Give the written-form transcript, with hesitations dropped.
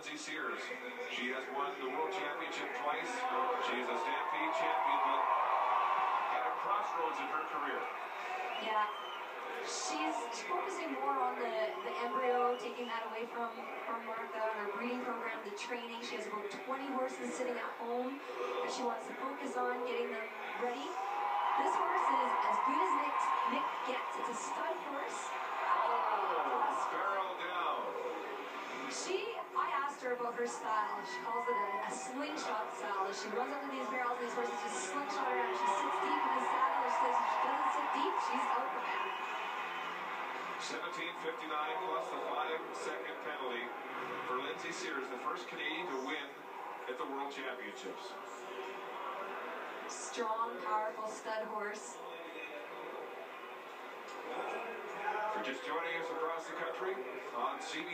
Lindsay Sears. She has won the World Championship twice. She is a Stampede champion, but at a crossroads in her career. Yeah, she's focusing more on the embryo, taking that away from Martha, her breeding program, the training. She has about 20 horses sitting at home that she wants to focus on, getting them ready. This horse is as good as Nick gets. It's a stud horse. Barrel down. I asked her about her style. She calls it a slingshot style. She runs up to these barrels, these horses just slingshot around. She sits deep in the saddle. She says if she doesn't sit deep, she's out the back. 17:59 plus the 5-second penalty for Lindsay Sears, the first Canadian to win at the World Championships. Strong, powerful stud horse. For just joining us across the country on CBC.